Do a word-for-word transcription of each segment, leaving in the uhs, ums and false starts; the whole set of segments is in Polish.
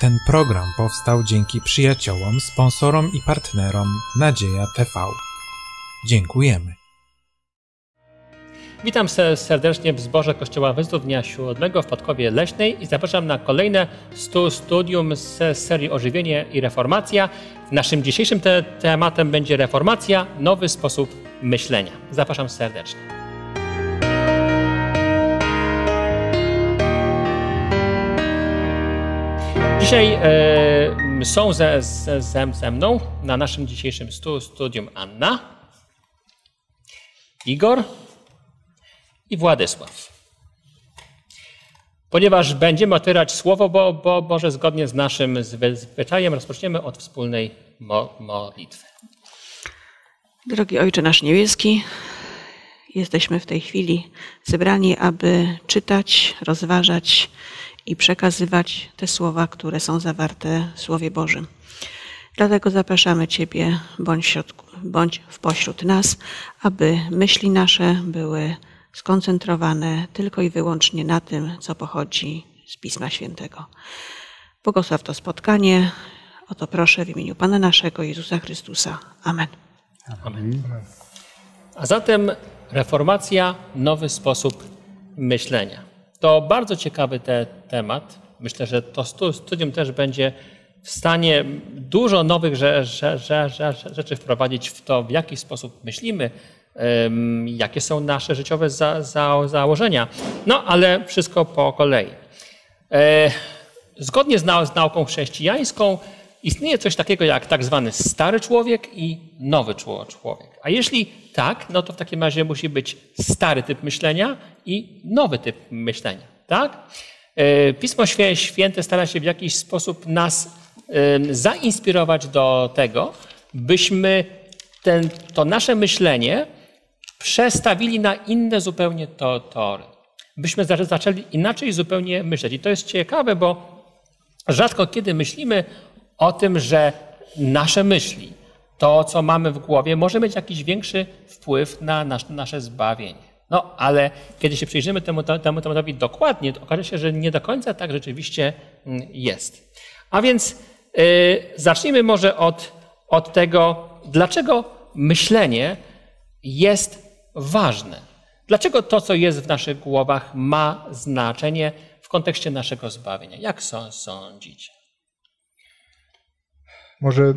Ten program powstał dzięki przyjaciołom, sponsorom i partnerom Nadzieja T V. Dziękujemy. Witam serdecznie w zborze Kościoła Wyznów Dnia Siódmego w Podkowie Leśnej i zapraszam na kolejne stu studium z serii Ożywienie i Reformacja. Naszym dzisiejszym te tematem będzie reformacja, nowy sposób myślenia. Zapraszam serdecznie. Dzisiaj e, są ze, ze, ze mną na naszym dzisiejszym stu studium Anna, Igor i Władysław. Ponieważ będziemy otwierać Słowo Bo, Bo, Boże zgodnie z naszym zwyczajem, rozpoczniemy od wspólnej mo, modlitwy. Drogi Ojcze nasz niebieski, jesteśmy w tej chwili zebrani, aby czytać, rozważać i przekazywać te słowa, które są zawarte w Słowie Bożym. Dlatego zapraszamy Ciebie, bądź, środku, bądź w pośród nas, aby myśli nasze były skoncentrowane tylko i wyłącznie na tym, co pochodzi z Pisma Świętego. Błogosław to spotkanie. O to proszę w imieniu Pana naszego Jezusa Chrystusa. Amen. Amen. A zatem reformacja, nowy sposób myślenia. To bardzo ciekawy te, temat. Myślę, że to studium też będzie w stanie dużo nowych że, że, że, że, rzeczy wprowadzić w to, w jaki sposób myślimy, um, jakie są nasze życiowe za, za, założenia. No, ale wszystko po kolei. E, zgodnie z, nau z nauką chrześcijańską istnieje coś takiego jak tak zwany stary człowiek i nowy człowiek. A jeśli tak, no to w takim razie musi być stary typ myślenia i nowy typ myślenia. Tak? Pismo Święte stara się w jakiś sposób nas zainspirować do tego, byśmy ten, to nasze myślenie przestawili na inne zupełnie to, tory. Byśmy zaczęli inaczej zupełnie myśleć. I to jest ciekawe, bo rzadko kiedy myślimy o tym, że nasze myśli, to co mamy w głowie, może mieć jakiś większy wpływ na nasz, nasze zbawienie. No, ale kiedy się przyjrzymy temu, temu tematowi dokładnie, to okaże się, że nie do końca tak rzeczywiście jest. A więc yy, zacznijmy może od, od tego, dlaczego myślenie jest ważne. Dlaczego to, co jest w naszych głowach, ma znaczenie w kontekście naszego zbawienia. Jak sądzicie? Może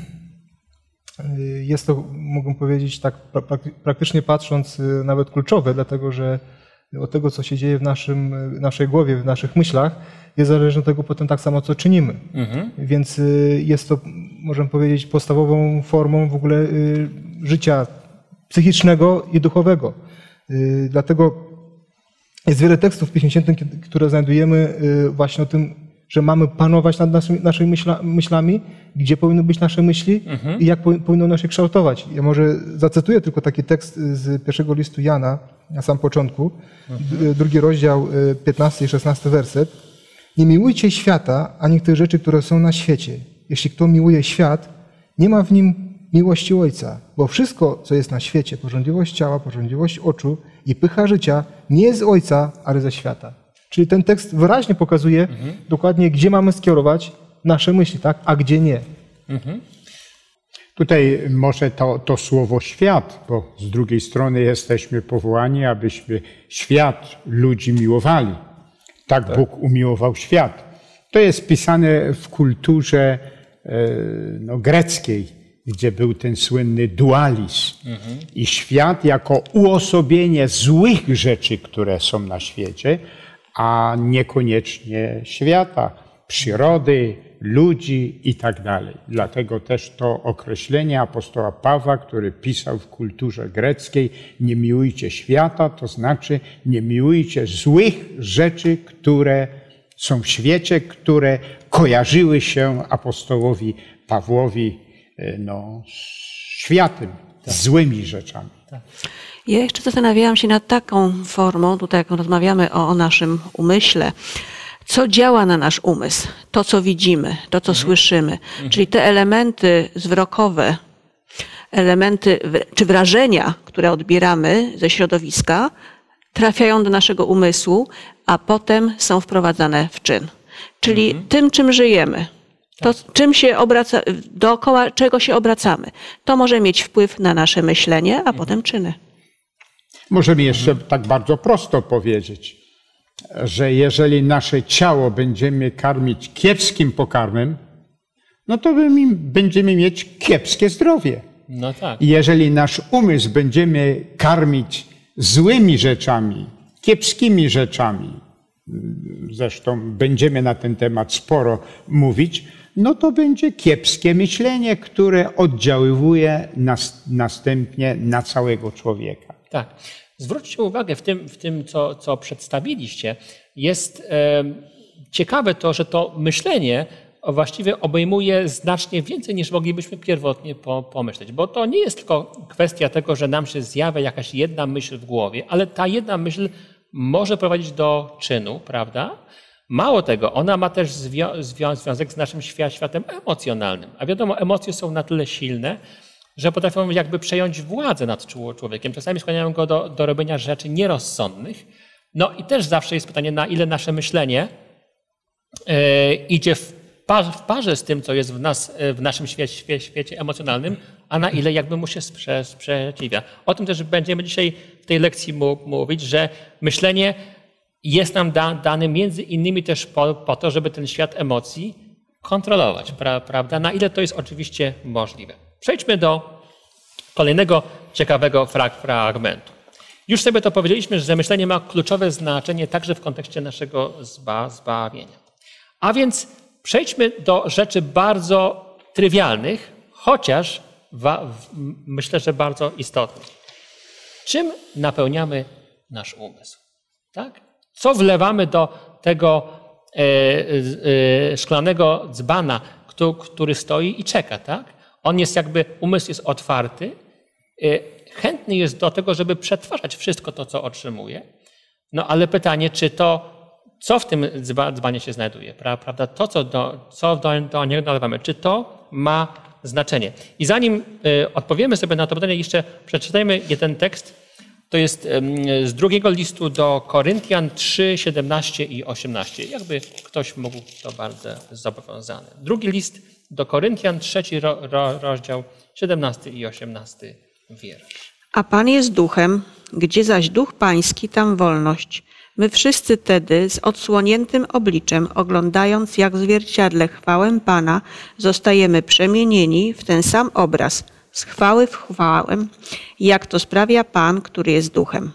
jest to, mogę powiedzieć, tak praktycznie patrząc, nawet kluczowe, dlatego że od tego, co się dzieje w naszym, naszej głowie, w naszych myślach, jest zależne od tego potem tak samo, co czynimy. Mhm. Więc jest to, możemy powiedzieć, podstawową formą w ogóle życia psychicznego i duchowego. Dlatego jest wiele tekstów w Piśmie Świętym, które znajdujemy właśnie o tym, że mamy panować nad naszymi, naszymi myśla, myślami, gdzie powinny być nasze myśli mhm. i jak powinno nas się kształtować. Ja może zacytuję tylko taki tekst z pierwszego listu Jana na sam początku, mhm. drugi rozdział, piętnasty i szesnasty werset. Nie miłujcie świata, ani tych rzeczy, które są na świecie. Jeśli kto miłuje świat, nie ma w nim miłości Ojca, bo wszystko, co jest na świecie, pożądliwość ciała, pożądliwość oczu i pycha życia, nie jest z Ojca, ale ze świata. Czyli ten tekst wyraźnie pokazuje mhm. dokładnie, gdzie mamy skierować nasze myśli, tak? A gdzie nie. Mhm. Tutaj może to, to słowo świat, bo z drugiej strony jesteśmy powołani, abyśmy świat, ludzi miłowali. Tak, tak. Bóg umiłował świat. To jest pisane w kulturze no, greckiej, gdzie był ten słynny dualizm. Mhm. I świat jako uosobienie złych rzeczy, które są na świecie, a niekoniecznie świata, przyrody, ludzi i tak dalej. Dlatego też to określenie apostoła Pawła, który pisał w kulturze greckiej, nie miłujcie świata, to znaczy nie miłujcie złych rzeczy, które są w świecie, które kojarzyły się apostołowi Pawłowi no, z światem, tak. z złymi rzeczami. Tak. Ja jeszcze zastanawiałam się nad taką formą, tutaj jak rozmawiamy o, o naszym umyśle, co działa na nasz umysł, to co widzimy, to co mhm. słyszymy, mhm. czyli te elementy zwrokowe, elementy czy wrażenia, które odbieramy ze środowiska, trafiają do naszego umysłu, a potem są wprowadzane w czyn. czyli mhm. tym, czym żyjemy. To, czym się obraca, dookoła czego się obracamy. To może mieć wpływ na nasze myślenie, a mhm. potem czyny. Możemy jeszcze mhm. tak bardzo prosto powiedzieć, że jeżeli nasze ciało będziemy karmić kiepskim pokarmem, no to będziemy mieć kiepskie zdrowie. No tak. I jeżeli nasz umysł będziemy karmić złymi rzeczami, kiepskimi rzeczami, zresztą będziemy na ten temat sporo mówić, no to będzie kiepskie myślenie, które oddziaływuje nas, następnie na całego człowieka. Tak. Zwróćcie uwagę w tym, w tym co, co przedstawiliście, jest e, ciekawe to, że to myślenie właściwie obejmuje znacznie więcej niż moglibyśmy pierwotnie po, pomyśleć. Bo to nie jest tylko kwestia tego, że nam się zjawia jakaś jedna myśl w głowie, ale ta jedna myśl może prowadzić do czynu, prawda? Mało tego, ona ma też zwią związek z naszym światem emocjonalnym. A wiadomo, emocje są na tyle silne, że potrafią jakby przejąć władzę nad człowiekiem. Czasami skłaniają go do, do robienia rzeczy nierozsądnych. No i też zawsze jest pytanie, na ile nasze myślenie yy, idzie w parze, w parze z tym, co jest w, nas, w naszym świecie, świecie, świecie emocjonalnym, a na ile jakby mu się sprze, sprzeciwia. O tym też będziemy dzisiaj w tej lekcji mu, mówić, że myślenie jest nam da, dane między innymi też po, po to, żeby ten świat emocji kontrolować, pra, prawda? Na ile to jest oczywiście możliwe. Przejdźmy do kolejnego ciekawego fragmentu. Już sobie to powiedzieliśmy, że myślenie ma kluczowe znaczenie także w kontekście naszego zba, zbawienia. A więc przejdźmy do rzeczy bardzo trywialnych, chociaż wa, w, myślę, że bardzo istotnych. Czym napełniamy nasz umysł? Tak? Co wlewamy do tego e, e, szklanego dzbana, który, który stoi i czeka, tak? On jest jakby, umysł jest otwarty, chętny jest do tego, żeby przetwarzać wszystko to, co otrzymuje. No ale pytanie, czy to, co w tym dzbanie się znajduje, prawda? To, co do, co do, do niego nalewamy, czy to ma znaczenie? I zanim odpowiemy sobie na to pytanie, jeszcze przeczytajmy jeden tekst. To jest z drugiego listu do Koryntian trzy, siedemnaście i osiemnaście. Jakby ktoś mógł, to bardzo zobowiązany. Drugi list do Koryntian, trzeci ro, ro, rozdział, siedemnasty i osiemnasty wiersz. A Pan jest duchem, gdzie zaś duch pański, tam wolność. My wszyscy tedy z odsłoniętym obliczem, oglądając jak w zwierciadle chwałę Pana, zostajemy przemienieni w ten sam obraz, z chwały w chwałę, jak to sprawia Pan, który jest duchem.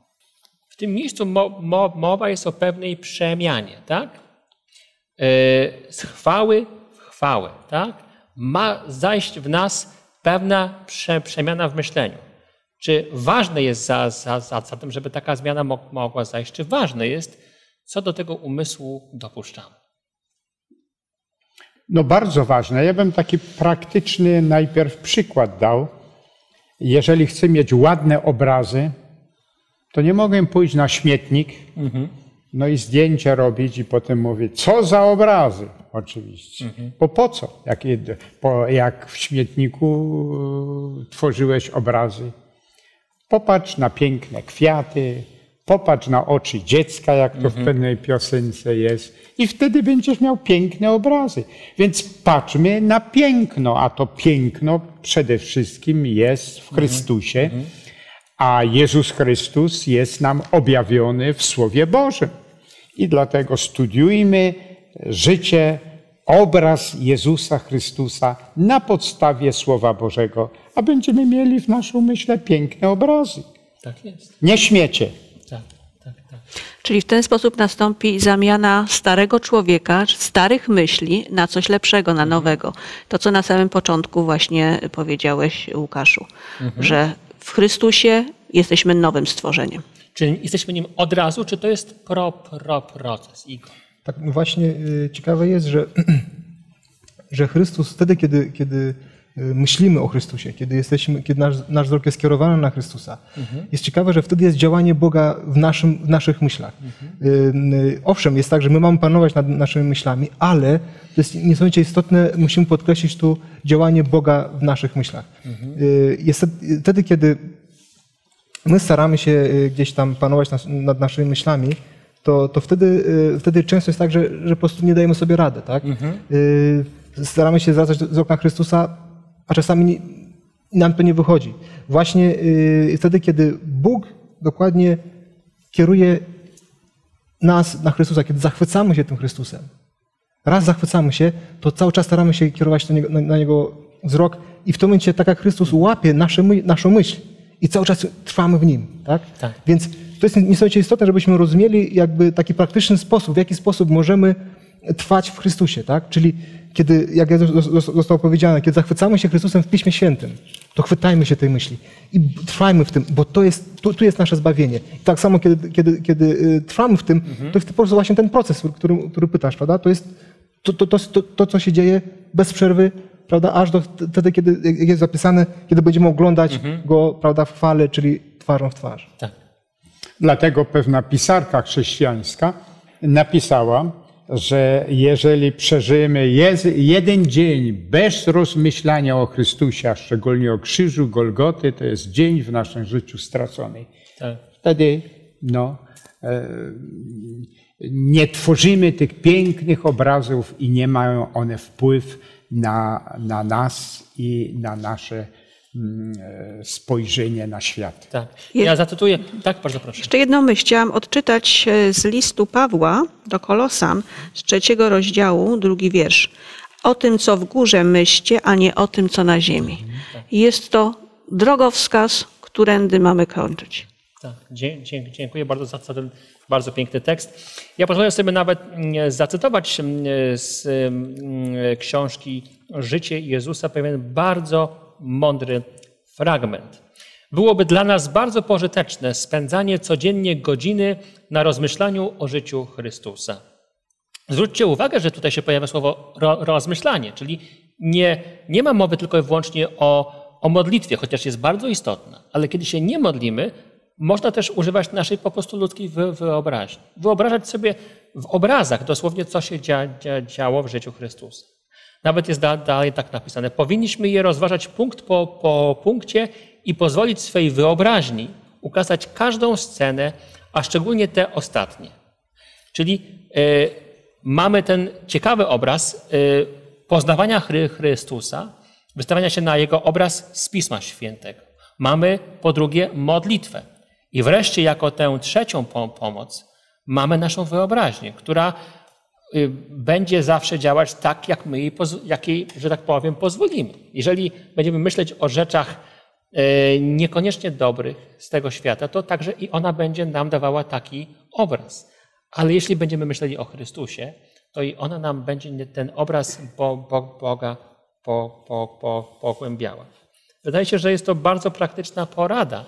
W tym miejscu mo, mo, mowa jest o pewnej przemianie, tak? Yy, z chwały w chwałę, tak? Ma zajść w nas pewna prze, przemiana w myśleniu. Czy ważne jest za, za, za, za tym, żeby taka zmiana mo, mogła zajść? Czy ważne jest, co do tego umysłu dopuszczamy? No bardzo ważne. Ja bym taki praktyczny najpierw przykład dał. Jeżeli chcę mieć ładne obrazy, to nie mogę pójść na śmietnik, mhm. no i zdjęcie robić i potem mówić, co za obrazy, oczywiście. Mhm. Bo po co? Jak, po, jak w śmietniku tworzyłeś obrazy? Popatrz na piękne kwiaty, popatrz na oczy dziecka, jak to mhm. w pewnej piosence jest i wtedy będziesz miał piękne obrazy. Więc patrzmy na piękno, a to piękno przede wszystkim jest w Chrystusie, mhm. a Jezus Chrystus jest nam objawiony w Słowie Bożym. I dlatego studiujmy życie, obraz Jezusa Chrystusa na podstawie Słowa Bożego, a będziemy mieli w naszym umyśle piękne obrazy. Tak jest. Nie śmiecie. Tak, tak, tak. Czyli w ten sposób nastąpi zamiana starego człowieka, starych myśli na coś lepszego, na nowego. To, co na samym początku właśnie powiedziałeś, Łukaszu, mhm. że w Chrystusie jesteśmy nowym stworzeniem. Czy jesteśmy nim od razu, czy to jest pro, pro proces, Igor? Tak, no właśnie y, ciekawe jest, że, że Chrystus wtedy, kiedy, kiedy myślimy o Chrystusie, kiedy, jesteśmy, kiedy nasz, nasz wzrok jest skierowany na Chrystusa, mhm. jest ciekawe, że wtedy jest działanie Boga w, naszym, w naszych myślach. Mhm. Y, owszem, jest tak, że my mamy panować nad naszymi myślami, ale to jest niesamowicie istotne, musimy podkreślić tu działanie Boga w naszych myślach. Mhm. Y, jest wtedy, kiedy my staramy się gdzieś tam panować nad, nad naszymi myślami, to, to wtedy, wtedy często jest tak, że, że po prostu nie dajemy sobie rady. Tak? Mhm. Staramy się zwracać z okna Chrystusa, a czasami nie, nam to nie wychodzi. Właśnie wtedy, kiedy Bóg dokładnie kieruje nas na Chrystusa, kiedy zachwycamy się tym Chrystusem, raz zachwycamy się, to cały czas staramy się kierować na Niego, na, na niego wzrok i w tym momencie tak jak Chrystus łapie nasze, naszą myśl i cały czas trwamy w Nim. Tak? Tak. Więc to jest niesamowicie istotne, żebyśmy rozumieli jakby taki praktyczny sposób, w jaki sposób możemy trwać w Chrystusie. Tak? Czyli kiedy, jak zostało powiedziane, kiedy zachwycamy się Chrystusem w Piśmie Świętym, to chwytajmy się tej myśli i trwajmy w tym, bo to jest, tu, tu jest nasze zbawienie. I tak samo, kiedy, kiedy, kiedy trwamy w tym, mhm. to jest po prostu właśnie ten proces, który, który pytasz, prawda? To jest to, to, to, to, to, co się dzieje bez przerwy, prawda? Aż do wtedy, kiedy jak jest zapisane, kiedy będziemy oglądać mhm. go, prawda, w chwale, czyli twarzą w twarz. Tak. Dlatego pewna pisarka chrześcijańska napisała, że jeżeli przeżyjemy jeden dzień bez rozmyślania o Chrystusie, a szczególnie o krzyżu Golgoty, to jest dzień w naszym życiu stracony. Tak. Wtedy no, nie tworzymy tych pięknych obrazów i nie mają one wpływ na, na nas i na nasze spojrzenie na świat. Tak. Ja zacytuję. Tak, bardzo proszę. Jeszcze jedną myśl chciałam odczytać z listu Pawła do Kolosan z trzeciego rozdziału, drugi wiersz. O tym, co w górze myślcie, a nie o tym, co na ziemi. Jest to drogowskaz, którędy mamy kończyć. Tak. Dziękuję bardzo za ten bardzo piękny tekst. Ja pozwolę sobie nawet zacytować z książki Życie Jezusa pewien bardzo mądry fragment. Byłoby dla nas bardzo pożyteczne spędzanie codziennie godziny na rozmyślaniu o życiu Chrystusa. Zwróćcie uwagę, że tutaj się pojawia słowo ro, rozmyślanie, czyli nie, nie ma mowy tylko i wyłącznie o, o modlitwie, chociaż jest bardzo istotna, ale kiedy się nie modlimy, można też używać naszej po prostu ludzkiej wyobraźni. Wyobrażać sobie w obrazach dosłownie, co się dzia, dzia, działo w życiu Chrystusa. Nawet jest dalej tak napisane. Powinniśmy je rozważać punkt po, po punkcie i pozwolić swej wyobraźni ukazać każdą scenę, a szczególnie te ostatnie. Czyli y, mamy ten ciekawy obraz y, poznawania Chry, Chrystusa, wystawiania się na Jego obraz z Pisma Świętego. Mamy po drugie modlitwę. I wreszcie jako tę trzecią pomoc mamy naszą wyobraźnię, która będzie zawsze działać tak, jak my jej, jak jej, że tak powiem, pozwolimy. Jeżeli będziemy myśleć o rzeczach niekoniecznie dobrych z tego świata, to także i ona będzie nam dawała taki obraz. Ale jeśli będziemy myśleli o Chrystusie, to i ona nam będzie ten obraz Boga po, po, po, pogłębiała. Wydaje się, że jest to bardzo praktyczna porada.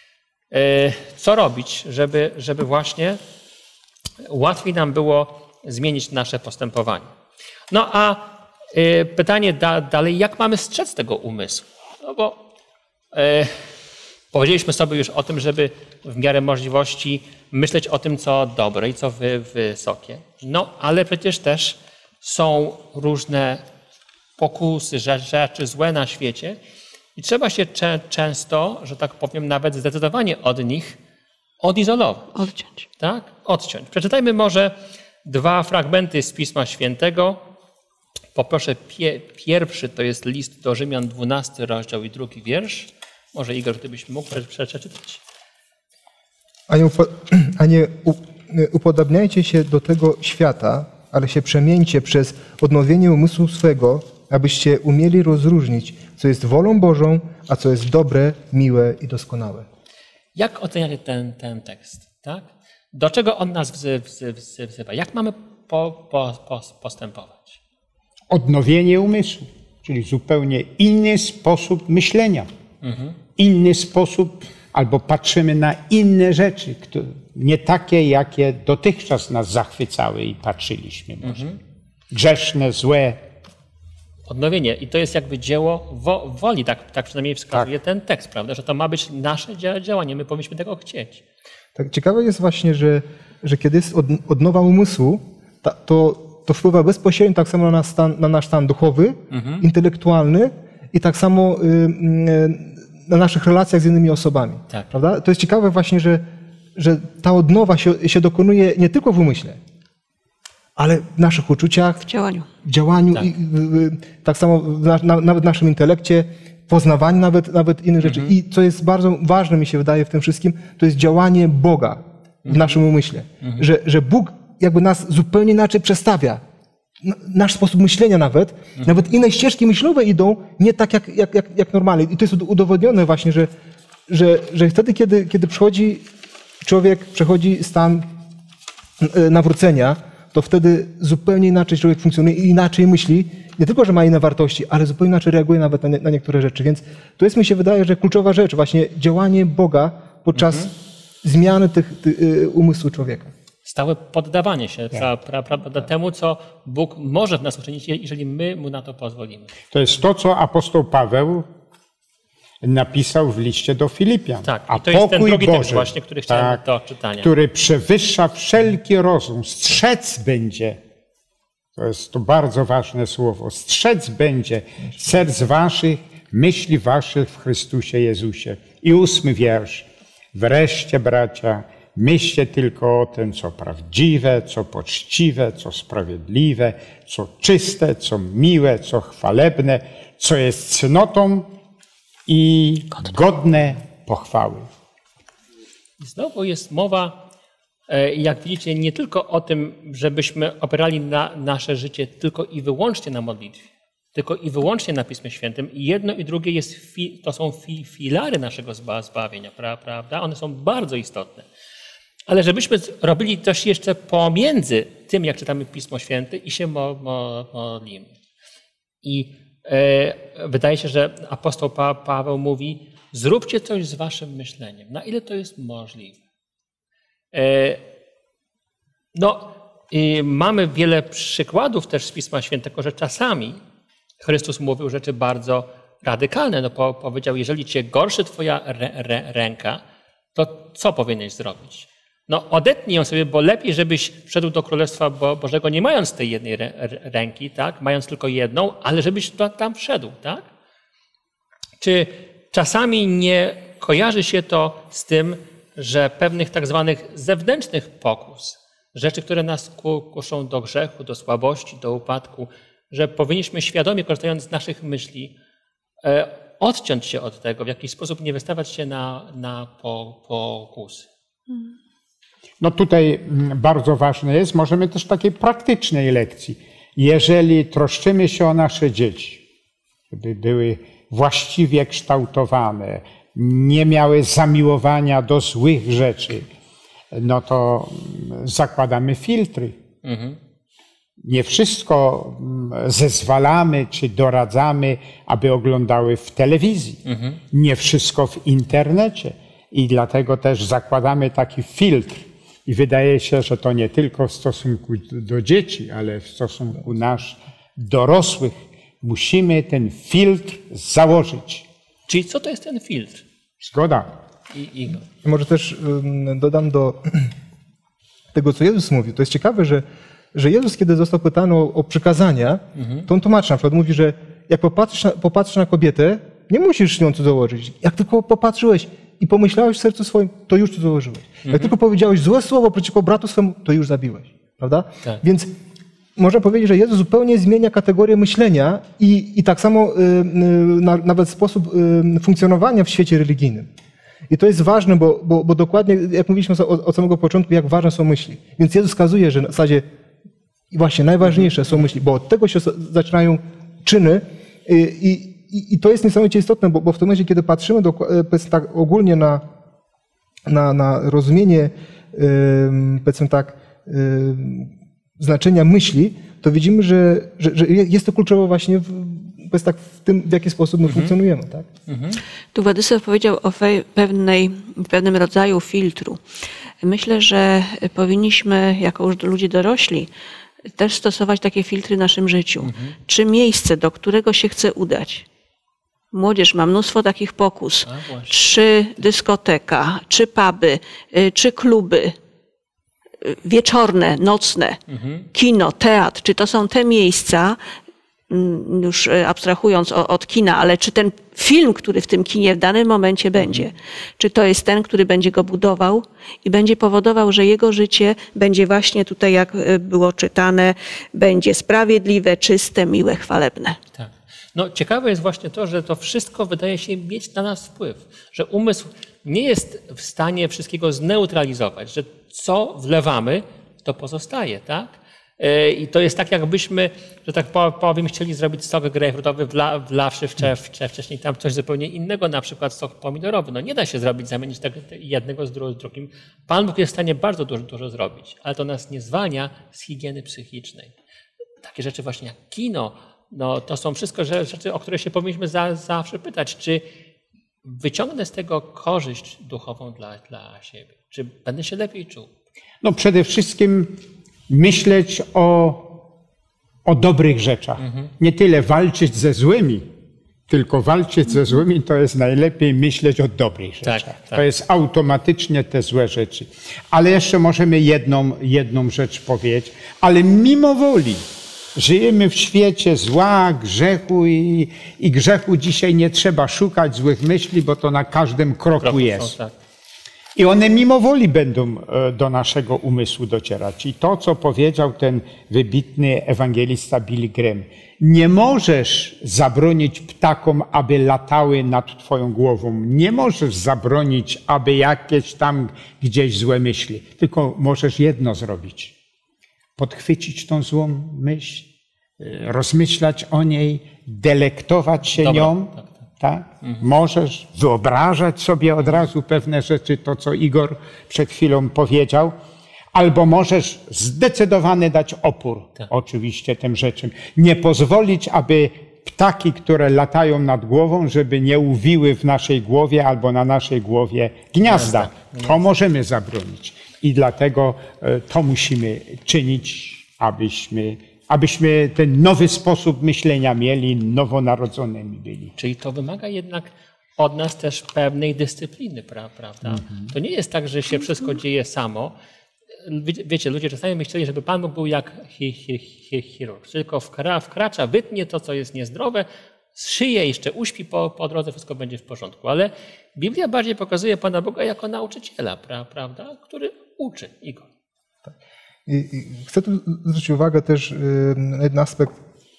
Co robić, żeby, żeby właśnie łatwiej nam było zmienić nasze postępowanie. No a y, pytanie da, dalej, jak mamy strzec tego umysłu? No bo y, powiedzieliśmy sobie już o tym, żeby w miarę możliwości myśleć o tym, co dobre i co wy, wysokie. No ale przecież też są różne pokusy, rzeczy złe na świecie i trzeba się cze, często, że tak powiem, nawet zdecydowanie od nich odizolować. Odciąć. Tak? Odciąć. Przeczytajmy może dwa fragmenty z Pisma Świętego. Poproszę, pie, pierwszy to jest list do Rzymian, dwunasty rozdział i drugi wiersz. Może Igor, gdybyś mógł przeczytać. A nie, upo, a nie upodobniajcie się do tego świata, ale się przemieńcie przez odnowienie umysłu swego, abyście umieli rozróżnić, co jest wolą Bożą, a co jest dobre, miłe i doskonałe. Jak oceniacie ten, ten tekst? Tak? Do czego on nas wzywa? Jak mamy po, po, po, postępować? Odnowienie umysłu, czyli zupełnie inny sposób myślenia. Mhm. Inny sposób, albo patrzymy na inne rzeczy, które, nie takie, jakie dotychczas nas zachwycały i patrzyliśmy. Może. Mhm. Grzeszne, złe. Odnowienie. I to jest jakby dzieło wo, woli, tak, tak przynajmniej wskazuje tak. ten tekst, prawda? Że to ma być nasze działanie, my powinniśmy tego chcieć. Tak, ciekawe jest właśnie, że, że kiedy jest od, odnowa umysłu, ta, to, to wpływa bezpośrednio tak samo na, stan, na nasz stan duchowy, mhm. intelektualny i tak samo y, y, na naszych relacjach z innymi osobami. Tak. Prawda? To jest ciekawe właśnie, że że ta odnowa się, się dokonuje nie tylko w umyśle, ale w naszych uczuciach, W działaniu. w działaniu, Tak. i, w, tak samo w na, na, nawet w naszym intelekcie, poznawaniu nawet, nawet innych rzeczy. Mhm. I co jest bardzo ważne, mi się wydaje, w tym wszystkim, to jest działanie Boga w Mhm. naszym umyśle. Mhm. Że, że Bóg jakby nas zupełnie inaczej przestawia. N- Nasz sposób myślenia nawet, Mhm. nawet inne ścieżki myślowe idą nie tak jak, jak, jak, jak normalnie. I to jest udowodnione właśnie, że, że, że wtedy, kiedy, kiedy przychodzi człowiek, przechodzi stan e, nawrócenia, to wtedy zupełnie inaczej człowiek funkcjonuje i inaczej myśli. Nie tylko, że ma inne wartości, ale zupełnie inaczej reaguje nawet na, nie, na niektóre rzeczy. Więc to jest, mi się wydaje, że kluczowa rzecz, właśnie działanie Boga podczas Mhm. zmiany tych, ty, y, umysłu człowieka. Stałe poddawanie się pra, pra, prawda, temu, co Bóg może w nas uczynić, jeżeli my Mu na to pozwolimy. To jest to, co apostoł Paweł napisał w liście do Filipian. Tak, A i to jest ten pokój drugi Boży, tekst właśnie, który chciałem tak, do czytania. który przewyższa wszelki rozum, strzec będzie, to jest to bardzo ważne słowo, strzec będzie serc waszych, myśli waszych w Chrystusie Jezusie. I ósmy wiersz. Wreszcie, bracia, myślcie tylko o tym, co prawdziwe, co poczciwe, co sprawiedliwe, co czyste, co miłe, co chwalebne, co jest cnotą i godne pochwały. I znowu jest mowa, e, jak widzicie, nie tylko o tym, żebyśmy opierali na nasze życie tylko i wyłącznie na modlitwie, tylko i wyłącznie na Pismie Świętym. I jedno i drugie jest, fi, to są fi, filary naszego zba, zbawienia, pra, prawda? One są bardzo istotne. Ale żebyśmy robili coś jeszcze pomiędzy tym, jak czytamy Pismo Święte i się mo, mo, modlimy. I e, wydaje się, że apostoł pa, Paweł mówi, zróbcie coś z waszym myśleniem. Na ile to jest możliwe? E, no, i mamy wiele przykładów też z Pisma Świętego, że czasami Chrystus mówił rzeczy bardzo radykalne. No, po, powiedział, jeżeli cię gorszy twoja re, re, ręka, to co powinieneś zrobić? No odetnij ją sobie, bo lepiej, żebyś wszedł do Królestwa Bo Bożego nie mając tej jednej rę ręki, tak? Mając tylko jedną, ale żebyś tam wszedł, tak? Czy czasami nie kojarzy się to z tym, że pewnych tak zwanych zewnętrznych pokus, rzeczy, które nas kuszą do grzechu, do słabości, do upadku, że powinniśmy świadomie, korzystając z naszych myśli, e, odciąć się od tego, w jakiś sposób nie wystawać się na, na po, pokusy. No tutaj bardzo ważne jest, możemy też takiej praktycznej lekcji. Jeżeli troszczymy się o nasze dzieci, żeby były właściwie kształtowane, nie miały zamiłowania do złych rzeczy, no to zakładamy filtry. Mhm. Nie wszystko zezwalamy czy doradzamy, aby oglądały w telewizji. Mhm. Nie wszystko w internecie. I dlatego też zakładamy taki filtr. I wydaje się, że to nie tylko w stosunku do dzieci, ale w stosunku nasz dorosłych musimy ten filtr założyć. Czyli co to jest ten filtr? Zgoda. I, i... Może też um, dodam do tego, co Jezus mówił. To jest ciekawe, że, że Jezus, kiedy został pytany o, o przykazania, mhm. to on tłumaczy na przykład, mówi, że jak popatrzysz na, popatrzysz na kobietę, nie musisz nią cudzołożyć. Jak tylko popatrzyłeś i pomyślałeś w sercu swoim, to już cudzołożyłeś. Mhm. Jak tylko powiedziałeś złe słowo przeciwko bratu swemu, to już zabiłeś. Prawda? Tak. Więc można powiedzieć, że Jezus zupełnie zmienia kategorię myślenia i, i tak samo y, y, na, nawet sposób y, funkcjonowania w świecie religijnym. I to jest ważne, bo, bo, bo dokładnie, jak mówiliśmy od, od samego początku, jak ważne są myśli. Więc Jezus wskazuje, że w zasadzie właśnie najważniejsze są myśli, bo od tego się zaczynają czyny i, i, i to jest niesamowicie istotne, bo, bo w tym momencie, kiedy patrzymy do, tak ogólnie na, na, na rozumienie powiedzmy tak, znaczenia myśli, to widzimy, że, że, że jest to kluczowe właśnie w, tak w tym, w jaki sposób my mhm. funkcjonujemy. Tak? Mhm. Tu Władysław powiedział o pewnej, pewnym rodzaju filtru. Myślę, że powinniśmy, jako już ludzie dorośli, też stosować takie filtry w naszym życiu. Mhm. Czy miejsce, do którego się chce udać? Młodzież ma mnóstwo takich pokus. A, czy dyskoteka, czy puby, czy kluby wieczorne, nocne, mhm. kino, teatr. Czy to są te miejsca, już abstrahując od kina, ale czy ten film, który w tym kinie w danym momencie będzie, czy to jest ten, który będzie go budował i będzie powodował, że jego życie będzie właśnie tutaj, jak było czytane, będzie sprawiedliwe, czyste, miłe, chwalebne. Tak. No, ciekawe jest właśnie to, że to wszystko wydaje się mieć na nas wpływ, że umysł nie jest w stanie wszystkiego zneutralizować, że co wlewamy, to pozostaje, tak? I to jest tak, jakbyśmy, że tak powiem, chcieli zrobić sok grejpfrutowy, wla, wlawszy wcześniej tam coś zupełnie innego, na przykład sok pomidorowy. No nie da się zrobić, zamienić tego jednego z drugim. Pan Bóg jest w stanie bardzo dużo, dużo zrobić, ale to nas nie zwalnia z higieny psychicznej. Takie rzeczy właśnie jak kino, no to są wszystko rzeczy, o które się powinniśmy za, zawsze pytać, czy wyciągnę z tego korzyść duchową dla, dla siebie, czy będę się lepiej czuł. No przede wszystkim myśleć o, o dobrych rzeczach. Mhm. Nie tyle walczyć ze złymi, tylko walczyć ze złymi to jest najlepiej myśleć o dobrych rzeczach. Tak, tak. To jest automatycznie te złe rzeczy. Ale jeszcze możemy jedną, jedną rzecz powiedzieć, ale mimo woli żyjemy w świecie zła, grzechu i, i grzechu dzisiaj nie trzeba szukać złych myśli, bo to na każdym kroku, kroku jest. Są, tak. I one mimo woli będą do naszego umysłu docierać. I to, co powiedział ten wybitny ewangelista Billy Graham. Nie możesz zabronić ptakom, aby latały nad twoją głową. Nie możesz zabronić, aby jakieś tam gdzieś złe myśli. Tylko możesz jedno zrobić. Podchwycić tą złą myśl, rozmyślać o niej, delektować się Dobra. nią. Tak? Mhm. Możesz wyobrażać sobie od razu pewne rzeczy, to co Igor przed chwilą powiedział, albo możesz zdecydowanie dać opór tak. oczywiście tym rzeczom. Nie pozwolić, aby ptaki, które latają nad głową, żeby nie uwiły w naszej głowie albo na naszej głowie gniazda. Gniazda. To możemy zabronić i dlatego to musimy czynić, abyśmy abyśmy ten nowy sposób myślenia mieli, nowonarodzonymi byli. Czyli to wymaga jednak od nas też pewnej dyscypliny, prawda? Mm-hmm. To nie jest tak, że się wszystko dzieje samo. Wiecie, ludzie czasami myśleli, żeby Pan Bóg był jak chi, chi, chi, chirurg. Tylko wkra, wkracza, wytnie to, co jest niezdrowe, zszyje, jeszcze uśpi po, po drodze, wszystko będzie w porządku. Ale Biblia bardziej pokazuje Pana Boga jako nauczyciela, prawda? Który uczy. Igor. Tak. I chcę tu zwrócić uwagę też na jeden aspekt,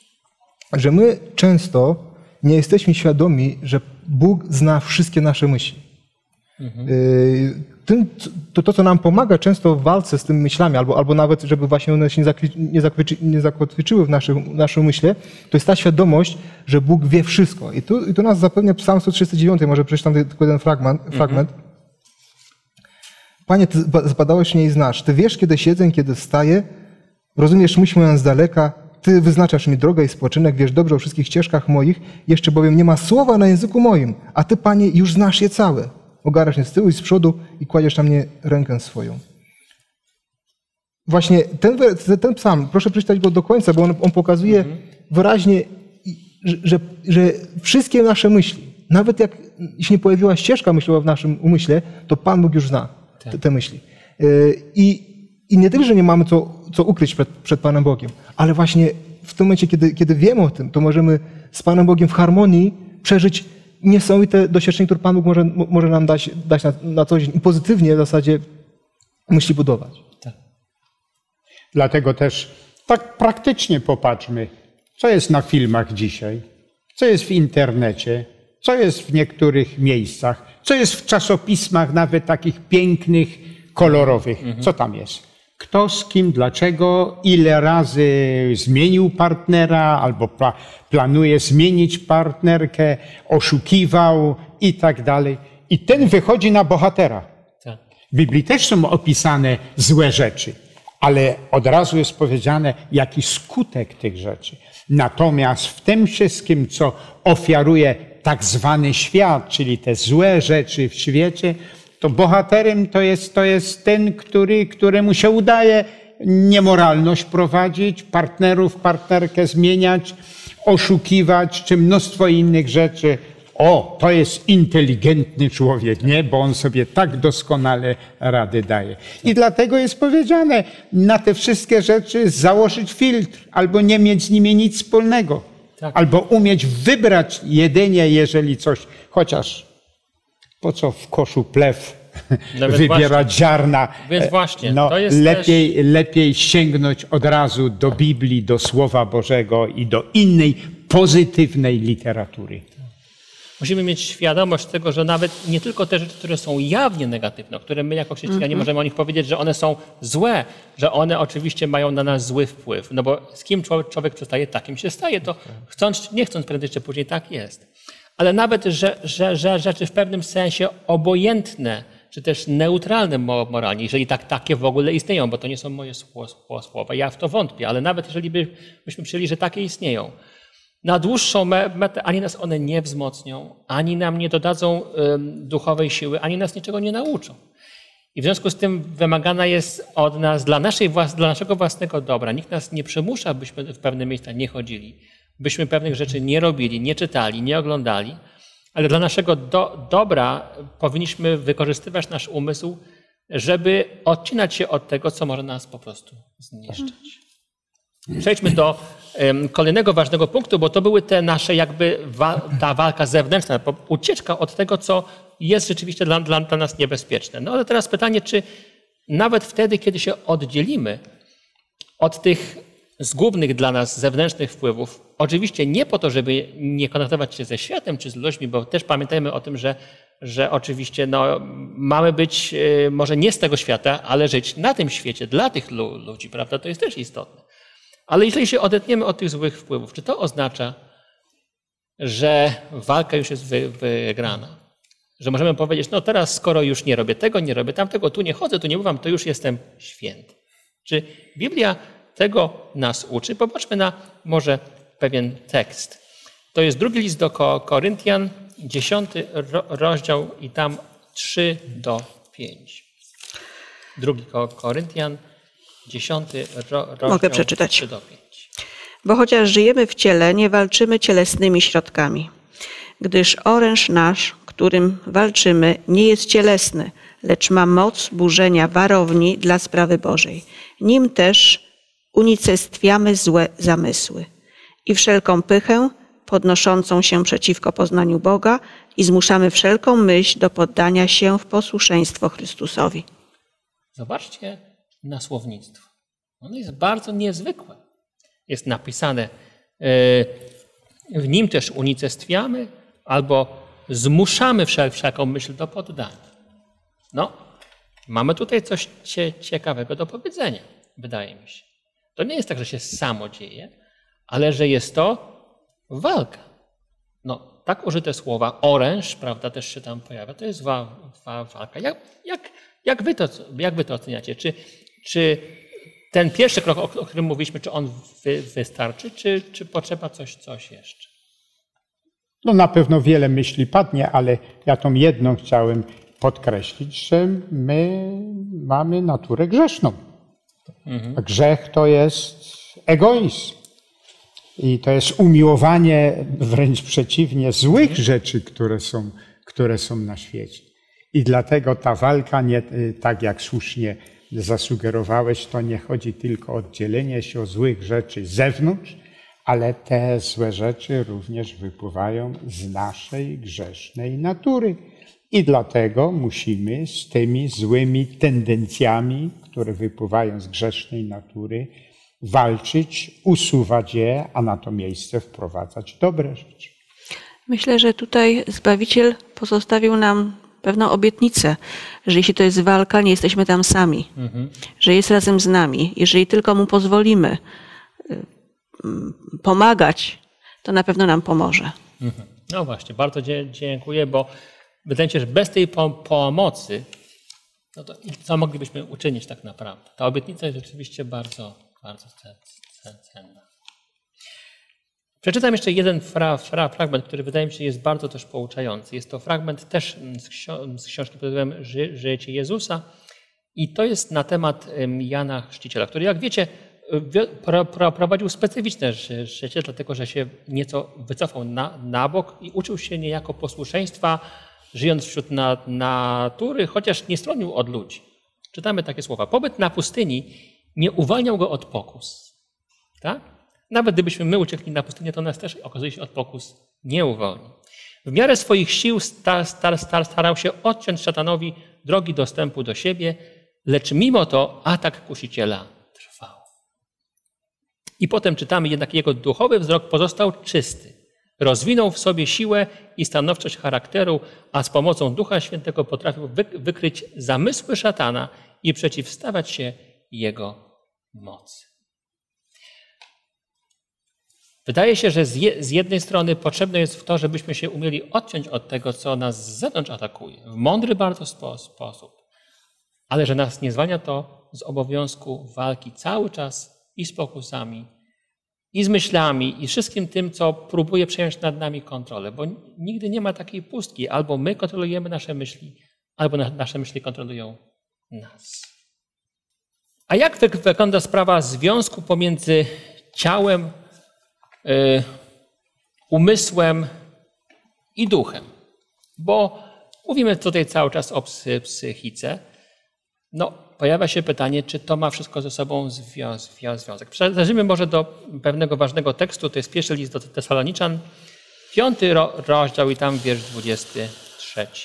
że my często nie jesteśmy świadomi, że Bóg zna wszystkie nasze myśli. Mhm. Tym, to, to, co nam pomaga często w walce z tymi myślami, albo, albo nawet, żeby właśnie one się nie, zakotwiczy, nie zakotwiczyły w naszym, naszym myśle, to jest ta świadomość, że Bóg wie wszystko. I tu, i tu nas zapewnia Psalm sto trzydzieści dziewięć, może przeczytam tylko jeden fragment. Mhm. fragment. Panie, Ty zbadałeś mnie i znasz. Ty wiesz, kiedy siedzę, kiedy wstaję. Rozumiesz myśl moją z daleka. Ty wyznaczasz mi drogę i spoczynek. Wiesz dobrze o wszystkich ścieżkach moich. Jeszcze bowiem nie ma słowa na języku moim. A Ty, Panie, już znasz je całe. Ogarniasz mnie z tyłu i z przodu i kładziesz na mnie rękę swoją. Właśnie ten, ten psalm, proszę przeczytać go do końca, bo on, on pokazuje mhm. wyraźnie, że, że, że wszystkie nasze myśli, nawet jak jeśli nie pojawiła ścieżka myślowa w naszym umyśle, to Pan Bóg już zna te, te myśli. I, I nie tylko, że nie mamy co, co ukryć przed, przed Panem Bogiem, ale właśnie w tym momencie, kiedy, kiedy wiemy o tym, to możemy z Panem Bogiem w harmonii przeżyć niesamowite doświadczenie, które Pan Bóg może, może nam dać, dać na, na co dzień i pozytywnie w zasadzie myśli budować. Tak. Dlatego też tak praktycznie popatrzmy, co jest na filmach dzisiaj, co jest w internecie, co jest w niektórych miejscach, co jest w czasopismach nawet takich pięknych, kolorowych. Mhm. Co tam jest? Kto z kim, dlaczego, ile razy zmienił partnera albo pla- planuje zmienić partnerkę, oszukiwał i tak dalej. I ten wychodzi na bohatera. Tak. W Biblii też są opisane złe rzeczy, ale od razu jest powiedziane, jaki skutek tych rzeczy. Natomiast w tym wszystkim, co ofiaruje tak zwany świat, czyli te złe rzeczy w świecie, to bohaterem to jest, to jest ten, który, któremu się udaje niemoralność prowadzić, partnerów, partnerkę zmieniać, oszukiwać, czy mnóstwo innych rzeczy. O, to jest inteligentny człowiek, nie? Bo on sobie tak doskonale rady daje. I dlatego jest powiedziane, na te wszystkie rzeczy założyć filtr, albo nie mieć z nimi nic wspólnego. Tak. Albo umieć wybrać jedynie, jeżeli coś, chociaż po co w koszu plew Nawet wybierać właśnie. ziarna. Więc właśnie, no, to jest lepiej, też... lepiej sięgnąć od razu do Biblii, do Słowa Bożego i do innej pozytywnej literatury. Musimy mieć świadomość tego, że nawet nie tylko te rzeczy, które są jawnie negatywne, które my jako chrześcijanie mm-hmm. możemy o nich powiedzieć, że one są złe, że one oczywiście mają na nas zły wpływ. No bo z kim człowiek, człowiek przestaje, takim się staje. To chcąc, nie chcąc, prędzej czy później tak jest. Ale nawet, że, że, że rzeczy w pewnym sensie obojętne, czy też neutralne moralnie, jeżeli tak, takie w ogóle istnieją, bo to nie są moje słowa, ja w to wątpię, ale nawet jeżeli by, byśmy przyjęli, że takie istnieją, na dłuższą metę ani nas one nie wzmocnią, ani nam nie dodadzą um, duchowej siły, ani nas niczego nie nauczą. I w związku z tym wymagana jest od nas, dla, naszej, dla naszego własnego dobra, nikt nas nie przymusza, byśmy w pewne miejsca nie chodzili, byśmy pewnych rzeczy nie robili, nie czytali, nie oglądali, ale dla naszego do, dobra powinniśmy wykorzystywać nasz umysł, żeby odcinać się od tego, co może nas po prostu zniszczyć. Przejdźmy do um, kolejnego ważnego punktu, bo to były te nasze jakby wa ta walka zewnętrzna, ucieczka od tego, co jest rzeczywiście dla, dla, dla nas niebezpieczne. No ale teraz pytanie, czy nawet wtedy, kiedy się oddzielimy od tych zgubnych dla nas zewnętrznych wpływów, oczywiście nie po to, żeby nie kontaktować się ze światem czy z ludźmi, bo też pamiętajmy o tym, że, że oczywiście no, mamy być y, może nie z tego świata, ale żyć na tym świecie, dla tych lu ludzi, prawda? To jest też istotne. Ale jeżeli się odetniemy od tych złych wpływów, czy to oznacza, że walka już jest wy wygrana? Że możemy powiedzieć, no teraz skoro już nie robię tego, nie robię tamtego, tu nie chodzę, tu nie bywam, to już jestem święty. Czy Biblia tego nas uczy? Popatrzmy na może pewien tekst. To jest drugi list do Koryntian, dziesiąty ro rozdział i tam trzy do pięciu. Drugi Koryntian, dziesiąty ro rozdział, Mogę przeczytać. trzy do pięciu. Bo chociaż żyjemy w ciele, nie walczymy cielesnymi środkami, gdyż oręż nasz, którym walczymy, nie jest cielesny, lecz ma moc burzenia warowni dla sprawy Bożej. Nim też unicestwiamy złe zamysły i wszelką pychę podnoszącą się przeciwko poznaniu Boga i zmuszamy wszelką myśl do poddania się w posłuszeństwo Chrystusowi. Zobaczcie na słownictwo. Ono jest bardzo niezwykłe. Jest napisane, w nim też unicestwiamy albo zmuszamy wszelką myśl do poddania. No, mamy tutaj coś ciekawego do powiedzenia, wydaje mi się. To nie jest tak, że się samo dzieje, ale że jest to walka. No, tak użyte słowa, oręż, prawda, też się tam pojawia, to jest wa, wa, walka. Jak, jak, jak, wy to, jak wy to oceniacie? Czy, czy ten pierwszy krok, o, o którym mówiliśmy, czy on wy, wystarczy, czy, czy potrzeba coś, coś jeszcze? No na pewno wiele myśli padnie, ale ja tą jedną chciałem podkreślić, że my mamy naturę grzeszną. Mhm. A grzech to jest egoizm. I to jest umiłowanie, wręcz przeciwnie, złych mhm. rzeczy, które są, które są na świecie. I dlatego ta walka, nie, tak jak słusznie zasugerowałeś, to nie chodzi tylko o oddzielenie się od złych rzeczy z zewnątrz, ale te złe rzeczy również wypływają z naszej grzesznej natury. I dlatego musimy z tymi złymi tendencjami, które wypływają z grzesznej natury, walczyć, usuwać je, a na to miejsce wprowadzać dobre rzeczy. Myślę, że tutaj Zbawiciel pozostawił nam pewną obietnicę, że jeśli to jest walka, nie jesteśmy tam sami, mhm. że jest razem z nami. Jeżeli tylko Mu pozwolimy pomagać, to na pewno nam pomoże. Mhm. No właśnie, bardzo dziękuję, bo wydaje mi się, że bez tej pomocy, no to co moglibyśmy uczynić tak naprawdę? Ta obietnica jest rzeczywiście bardzo, bardzo cenna. Przeczytam jeszcze jeden fra, fra, fragment, który wydaje mi się jest bardzo też pouczający. Jest to fragment też z, ksio, z książki pod tytułem Ży, Życie Jezusa i to jest na temat Jana Chrzciciela, który jak wiecie pro, pro, prowadził specyficzne życie, dlatego że się nieco wycofał na, na bok i uczył się niejako posłuszeństwa, żyjąc wśród na, natury, chociaż nie stronił od ludzi. Czytamy takie słowa. Pobyt na pustyni nie uwalniał go od pokus. Tak? Nawet gdybyśmy my uciekli na pustynię, to nas też okazuje się od pokus nie uwolni. W miarę swoich sił star, star, star, starał się odciąć szatanowi drogi dostępu do siebie, lecz mimo to atak kusiciela trwał. I potem czytamy, jednak jego duchowy wzrok pozostał czysty. Rozwinął w sobie siłę i stanowczość charakteru, a z pomocą Ducha Świętego potrafił wykryć zamysły szatana i przeciwstawiać się jego mocy. Wydaje się, że z jednej strony potrzebne jest to, żebyśmy się umieli odciąć od tego, co nas z zewnątrz atakuje, w mądry bardzo sposób, ale że nas nie zwalnia to z obowiązku walki cały czas i z pokusami, i z myślami, i wszystkim tym, co próbuje przejąć nad nami kontrolę, bo nigdy nie ma takiej pustki. Albo my kontrolujemy nasze myśli, albo nasze myśli kontrolują nas. A jak wygląda sprawa związku pomiędzy ciałem, yy, umysłem i duchem? Bo mówimy tutaj cały czas o psy, psychice. No, pojawia się pytanie, czy to ma wszystko ze sobą związek. Zajrzyjmy może do pewnego ważnego tekstu, to jest pierwszy list do Tesaloniczan, piąty rozdział i tam wiersz dwudziesty trzeci.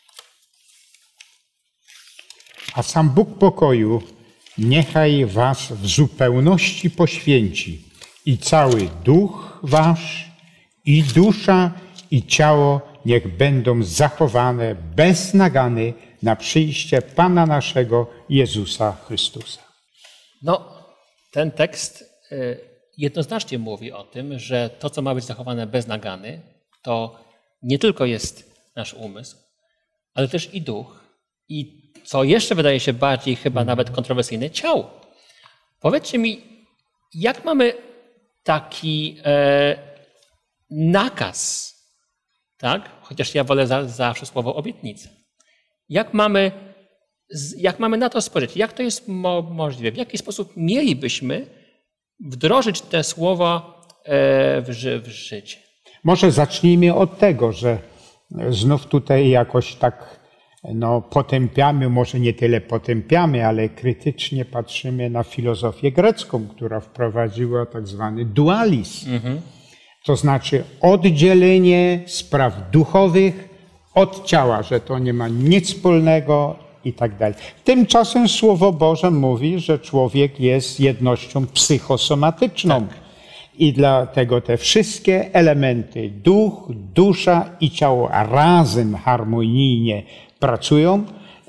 A sam Bóg pokoju niechaj was w zupełności poświęci i cały duch wasz, i dusza, i ciało niech będą zachowane bez nagany na przyjście Pana naszego Jezusa Chrystusa. No, ten tekst jednoznacznie mówi o tym, że to, co ma być zachowane bez nagany, to nie tylko jest nasz umysł, ale też i duch. I co jeszcze wydaje się bardziej chyba nawet kontrowersyjne, ciało. Powiedzcie mi, jak mamy taki e, nakaz, tak? Chociaż ja wolę za, zawsze słowo obietnica. Jak mamy, jak mamy na to spojrzeć? Jak to jest mo możliwe? W jaki sposób mielibyśmy wdrożyć te słowa e, w, ży w życie? Może zacznijmy od tego, że znów tutaj jakoś tak no, potępiamy, może nie tyle potępiamy, ale krytycznie patrzymy na filozofię grecką, która wprowadziła tak zwany dualizm. Mhm. To znaczy oddzielenie spraw duchowych od ciała, że to nie ma nic wspólnego i tak dalej. Tymczasem Słowo Boże mówi, że człowiek jest jednością psychosomatyczną. Tak. I dlatego te wszystkie elementy, duch, dusza i ciało razem harmonijnie pracują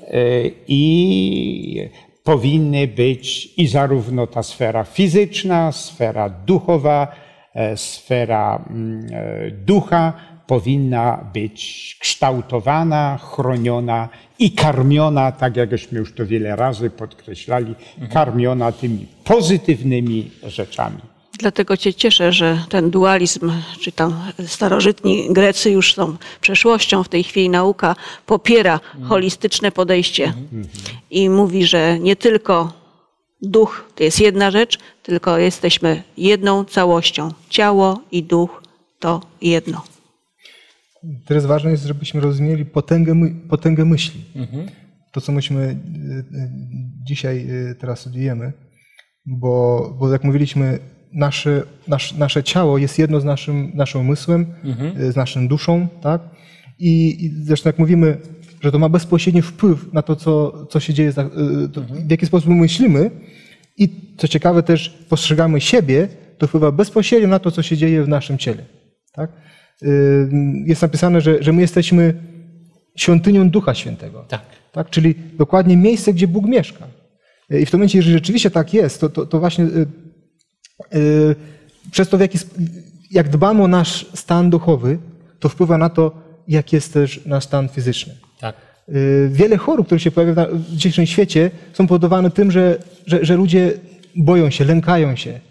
i powinny być i zarówno ta sfera fizyczna, sfera duchowa, sfera ducha powinna być kształtowana, chroniona i karmiona, tak jakśmy już to wiele razy podkreślali, karmiona tymi pozytywnymi rzeczami. Dlatego cię cieszę, że ten dualizm, czy tam starożytni Grecy już są przeszłością, w tej chwili nauka popiera holistyczne podejście i mówi, że nie tylko duch to jest jedna rzecz, tylko jesteśmy jedną całością. Ciało i duch to jedno. Teraz ważne jest, żebyśmy rozumieli potęgę, my, potęgę myśli. Mhm. To, co myśmy dzisiaj teraz studiujemy, bo, bo jak mówiliśmy, nasze, nasz, nasze ciało jest jedno z naszym, naszym umysłem, mhm. z naszą duszą, tak? I, I zresztą jak mówimy, że to ma bezpośredni wpływ na to, co, co się dzieje, to, mhm. w jaki sposób myślimy i co ciekawe też postrzegamy siebie, to wpływa bezpośrednio na to, co się dzieje w naszym ciele, tak? Jest napisane, że, że my jesteśmy świątynią Ducha Świętego. Tak. Tak? Czyli dokładnie miejsce, gdzie Bóg mieszka. I w tym momencie, jeżeli rzeczywiście tak jest, to, to, to właśnie yy, yy, przez to, w jaki, jak dbamy o nasz stan duchowy, to wpływa na to, jak jest też nasz stan fizyczny. Tak. Yy, wiele chorób, które się pojawiają w dzisiejszym świecie, są powodowane tym, że, że, że ludzie boją się, lękają się.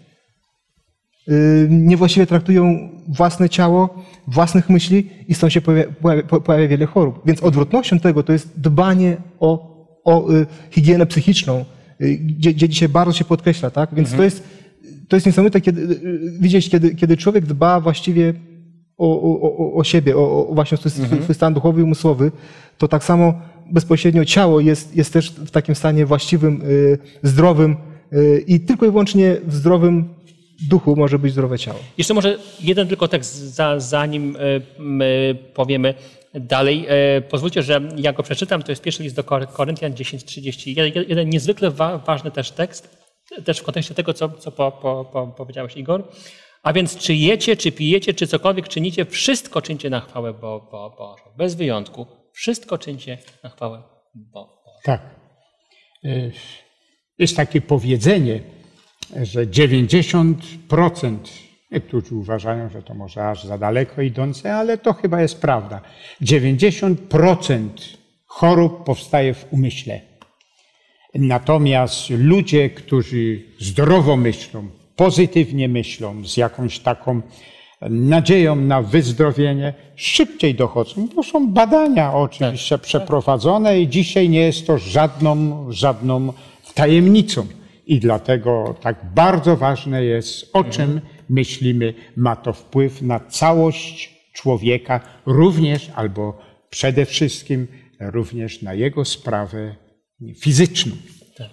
Niewłaściwie traktują własne ciało, własnych myśli i stąd się pojawia, pojawia, pojawia wiele chorób. Więc odwrotnością tego to jest dbanie o, o y, higienę psychiczną, y, gdzie, gdzie dzisiaj bardzo się podkreśla, tak? Więc mhm. to jest, to jest niesamowite, kiedy, y, widzieć, kiedy, kiedy człowiek dba właściwie o, o, o siebie, o, o właśnie swój, mhm. swój stan duchowy i umysłowy, to tak samo bezpośrednio ciało jest, jest też w takim stanie właściwym, y, zdrowym y, i tylko i wyłącznie w zdrowym duchu może być zdrowe ciało. Jeszcze może jeden tylko tekst, za, zanim my powiemy dalej. Pozwólcie, że ja go przeczytam. To jest pierwszy list do Koryntian dziesięć trzydzieści jeden. Jeden niezwykle wa, ważny też tekst, też w kontekście tego, co, co po, po, po, powiedziałeś, Igor. A więc czy jecie, czy pijecie, czy cokolwiek czynicie, wszystko czyńcie na chwałę Bo, Bo, Bożą. Bez wyjątku. Wszystko czyńcie na chwałę Bożą. Tak. Jest takie powiedzenie, że dziewięćdziesiąt procent, niektórzy uważają, że to może aż za daleko idące, ale to chyba jest prawda. dziewięćdziesiąt procent chorób powstaje w umyśle. Natomiast ludzie, którzy zdrowo myślą, pozytywnie myślą, z jakąś taką nadzieją na wyzdrowienie, szybciej dochodzą. To są badania oczywiście tak, przeprowadzone tak. I dzisiaj nie jest to żadną, żadną tajemnicą. I dlatego tak bardzo ważne jest, o czym mhm. myślimy. Ma to wpływ na całość człowieka, również albo przede wszystkim również na jego sprawę fizyczną. Tak.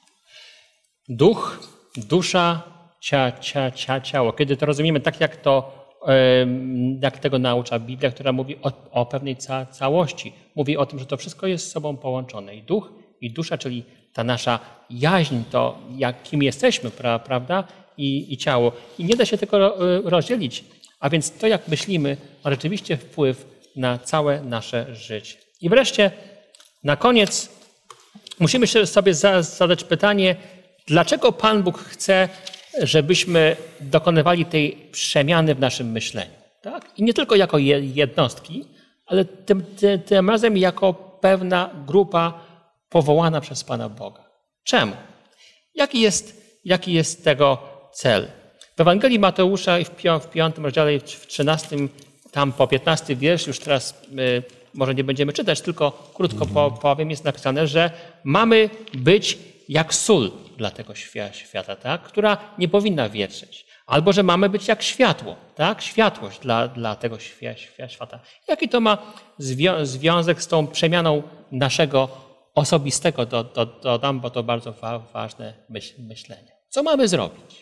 Duch, dusza, cia, cia, cia, ciało. Kiedy to rozumiemy tak, jak to, jak tego naucza Biblia, która mówi o, o pewnej ca, całości. Mówi o tym, że to wszystko jest z sobą połączone. I duch, i dusza, czyli ta nasza jaźń, to jakim jesteśmy, pra, prawda? I, I ciało. I nie da się tego rozdzielić. A więc to, jak myślimy, ma rzeczywiście wpływ na całe nasze życie. I wreszcie na koniec musimy sobie zadać pytanie, dlaczego Pan Bóg chce, żebyśmy dokonywali tej przemiany w naszym myśleniu. Tak? I nie tylko jako jednostki, ale tym, tym, tym razem jako pewna grupa powołana przez Pana Boga. Czemu? Jaki jest, jaki jest tego cel? W Ewangelii Mateusza w, pi- w piątym rozdziale, w trzynastym, tam po piętnasty wiersz, już teraz y, może nie będziemy czytać, tylko krótko po, powiem, jest napisane, że mamy być jak sól dla tego świata, tak? Która nie powinna wietrzyć. Albo, że mamy być jak światło, tak? Światłość dla, dla tego świata. Jaki to ma zwią- związek z tą przemianą naszego osobistego, do, do, dodam, bo to bardzo wa- ważne myśl, myślenie. Co mamy zrobić?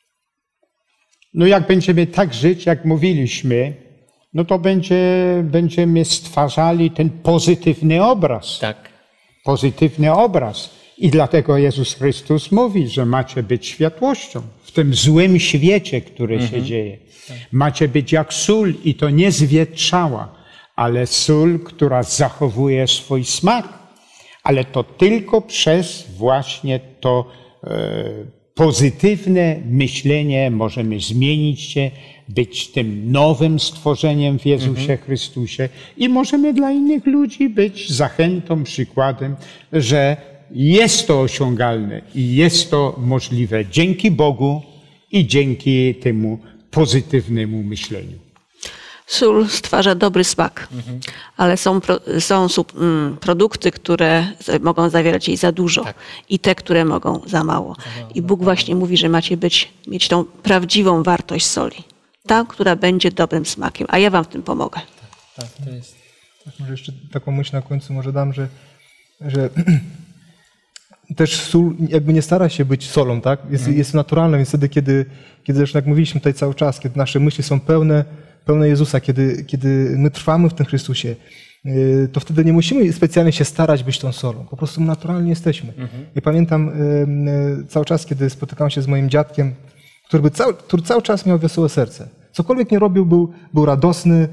No jak będziemy tak żyć, jak mówiliśmy, no to będzie, będziemy stwarzali ten pozytywny obraz. Tak. Pozytywny obraz. I dlatego Jezus Chrystus mówi, że macie być światłością w tym złym świecie, który mhm. się dzieje. Tak. Macie być jak sól i to nie zwietrzała, ale sól, która zachowuje swój smak. Ale to tylko przez właśnie to e, pozytywne myślenie możemy zmienić się, być tym nowym stworzeniem w Jezusie mhm. Chrystusie i możemy dla innych ludzi być zachętą, przykładem, że jest to osiągalne i jest to możliwe dzięki Bogu i dzięki temu pozytywnemu myśleniu. Sól stwarza dobry smak, mhm. ale są, pro, są sub, mm, produkty, które mogą zawierać jej za dużo tak. i te, które mogą za mało. I Bóg właśnie mówi, że macie być, mieć tą prawdziwą wartość soli. Ta, która będzie dobrym smakiem, a ja wam w tym pomogę. Tak, tak, to jest... tak, może jeszcze taką myśl na końcu może dam, że, że też sól jakby nie stara się być solą, tak? Jest, hmm. jest naturalna, więc wtedy, kiedy, kiedy zresztą jak mówiliśmy tutaj cały czas, kiedy nasze myśli są pełne, pełne Jezusa, kiedy, kiedy my trwamy w tym Chrystusie, to wtedy nie musimy specjalnie się starać być tą solą. Po prostu naturalnie jesteśmy. Mhm. Ja pamiętam cały czas, kiedy spotykałem się z moim dziadkiem, który, by cały, który cały czas miał wesołe serce. Cokolwiek nie robił, był, był radosny.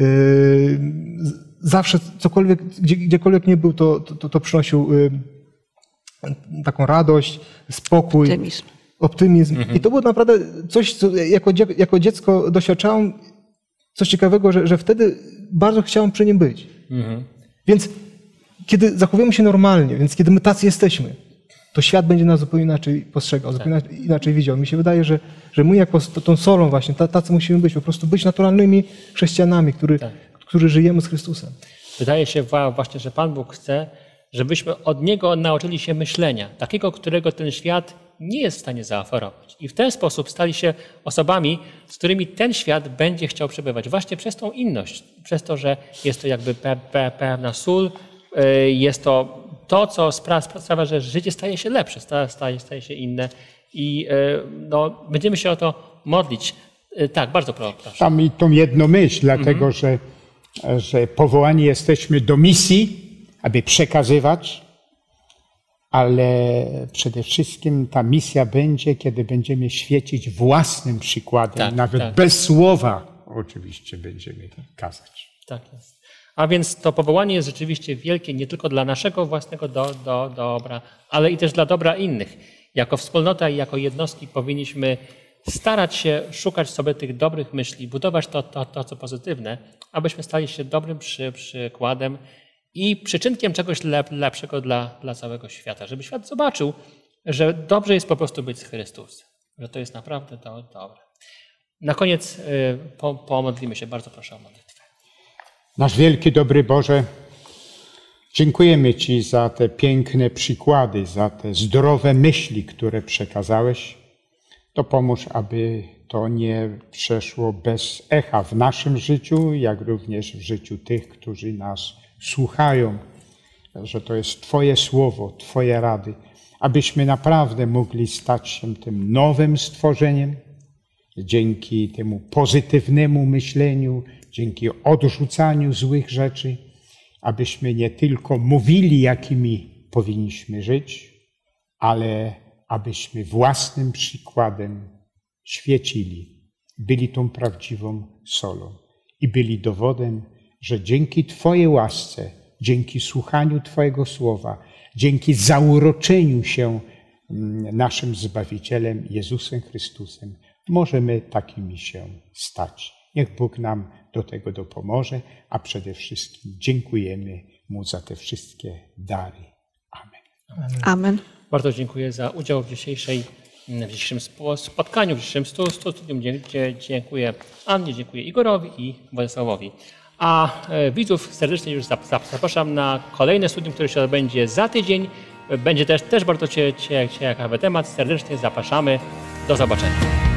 Zawsze cokolwiek, gdzie, gdziekolwiek nie był, to, to, to przynosił taką radość, spokój, optymizm. optymizm. Mhm. I to było naprawdę coś, co jako, jako dziecko doświadczałem, coś ciekawego, że, że wtedy bardzo chciałem przy nim być. Mhm. Więc kiedy zachowujemy się normalnie, więc kiedy my tacy jesteśmy, to świat będzie nas zupełnie inaczej postrzegał, tak. zupełnie inaczej widział. Mi się wydaje, że, że my jako tą solą właśnie, tacy musimy być, po prostu być naturalnymi chrześcijanami, który, tak. którzy żyjemy z Chrystusem. Wydaje się właśnie, że Pan Bóg chce, żebyśmy od Niego nauczyli się myślenia, takiego, którego ten świat nie jest w stanie zaoferować. I w ten sposób stali się osobami, z którymi ten świat będzie chciał przebywać. Właśnie przez tą inność, przez to, że jest to jakby pe, pe, pewna sól, jest to to, co sprawia, że życie staje się lepsze, staje, staje się inne i no, będziemy się o to modlić. Tak, bardzo proszę. Tam i tą jedną myśl, dlatego mhm. że, że powołani jesteśmy do misji, aby przekazywać, ale przede wszystkim ta misja będzie, kiedy będziemy świecić własnym przykładem, tak, nawet tak. bez słowa oczywiście będziemy kazać. Tak jest. A więc to powołanie jest rzeczywiście wielkie nie tylko dla naszego własnego do, do, dobra, ale i też dla dobra innych. Jako wspólnota i jako jednostki powinniśmy starać się szukać sobie tych dobrych myśli, budować to, to, to co pozytywne, abyśmy stali się dobrym przy, przykładem i przyczynkiem czegoś lep, lepszego dla, dla całego świata, żeby świat zobaczył, że dobrze jest po prostu być z Chrystusem, że to jest naprawdę to dobre. Na koniec y, po, pomodlimy się. Bardzo proszę o modlitwę. Nasz wielki, dobry Boże, dziękujemy Ci za te piękne przykłady, za te zdrowe myśli, które przekazałeś. To pomóż, aby to nie przeszło bez echa w naszym życiu, jak również w życiu tych, którzy nas słuchają, że to jest Twoje słowo, Twoje rady, abyśmy naprawdę mogli stać się tym nowym stworzeniem, dzięki temu pozytywnemu myśleniu, dzięki odrzucaniu złych rzeczy, abyśmy nie tylko mówili, jakimi powinniśmy żyć, ale abyśmy własnym przykładem świecili, byli tą prawdziwą solą i byli dowodem, że dzięki Twojej łasce, dzięki słuchaniu Twojego słowa, dzięki zauroczeniu się naszym Zbawicielem Jezusem Chrystusem, możemy takimi się stać. Niech Bóg nam do tego dopomoże, a przede wszystkim dziękujemy Mu za te wszystkie dary. Amen. Amen. Amen. Bardzo dziękuję za udział w dzisiejszej, w dzisiejszym spotkaniu, w dzisiejszym studium. Dziękuję Annie, dziękuję Igorowi i Władysławowi. A widzów serdecznie już zapraszam na kolejne studium, które się odbędzie za tydzień. Będzie też, też bardzo ciekawy temat. Serdecznie zapraszamy. Do zobaczenia.